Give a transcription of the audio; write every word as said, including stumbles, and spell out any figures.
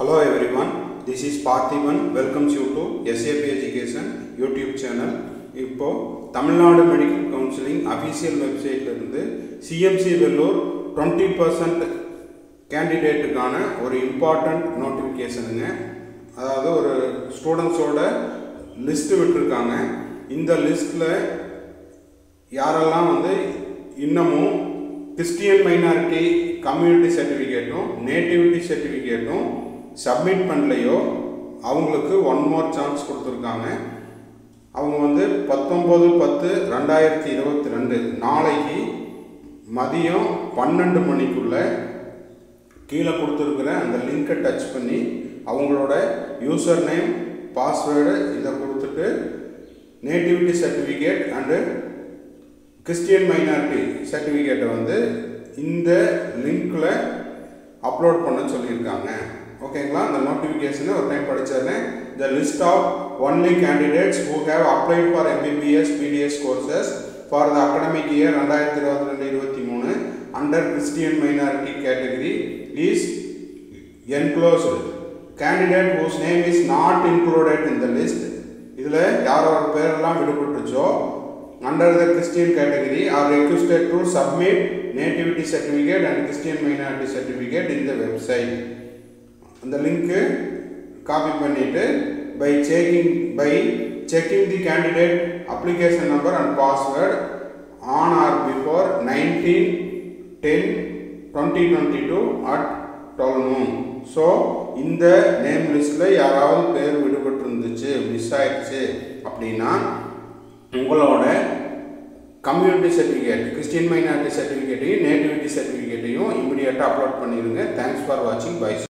Hello everyone, this is Parthiban welcomes you to S A P Education YouTube channel. இப்போ Tamil Nadu medical counselling official வெப்சைட்ல இருந்து C M C Vellore twenty percent கேண்டிடேட்டுக்கான ஒரு important நோட்டிஃபிகேஷனுங்க. அதாவது ஒரு ஸ்டூடெண்ட்ஸோட list விட்டுருக்காங்க. இந்த லிஸ்ட்டில் யாரெல்லாம் வந்து இன்னமும் கிறிஸ்டியன் மைனாரிட்டி கம்யூனிட்டி சர்டிஃபிகேட்டும் நேட்டிவிட்டி சர்டிஃபிகேட்டும் சப்மிட் பண்ணலையோ அவங்களுக்கு ஒன் மோர் சான்ஸ் கொடுத்துருக்காங்க. அவங்க வந்து பத்தொம்போது பத்து ரெண்டாயிரத்தி இருபத்தி ரெண்டு நாளைக்கு மதியம் பன்னெண்டு மணிக்குள்ளே கீழே கொடுத்துருக்குற அந்த லிங்கை டச் பண்ணி அவங்களோட யூசர் நேம் பாஸ்வேர்டு இதை கொடுத்துட்டு nativity certificate and Christian minority சர்டிஃபிகேட்டை வந்து இந்த லிங்க்கில் அப்லோட் பண்ண சொல்லியிருக்காங்க. ஓகேங்களா, அந்த நோட்டிஃபிகேஷனை ஒரு டைம் படிச்சிடுறேன். The list of only candidates who have applied for M B B S B D S courses for the academic year ரெண்டாயிரத்தி இருபத்தி ரெண்டு இருபத்தி மூணு under Christian minority category is enclosed. Candidate whose name is not included in the list, இதில் யாரோட பேரெல்லாம் விடுபட்டுச்சோ under the Christian category are requested to submit nativity certificate and Christian minority certificate in the website. அந்த link copy பண்ணிட்டு by checking by checking the candidate application number and password on or before nineteen ten twenty twenty-two at twelve noon. So இந்த name லிஸ்ட்டில் யாராவது பேர் விடுபட்டு இருந்துச்சு, miss ஆயிடுச்சு அப்படின்னா உங்களோட கம்யூனிட்டி சர்டிஃபிகேட் கிறிஸ்டியன் மைனாரிட்டி சர்டிஃபிகேட்டையும் நேட்டிவிட்டி சர்டிஃபிகேட்டையும் இமிடியேட்டாக அப்லோட் பண்ணிடுங்க. தேங்க்ஸ் ஃபார் வாட்சிங். பை.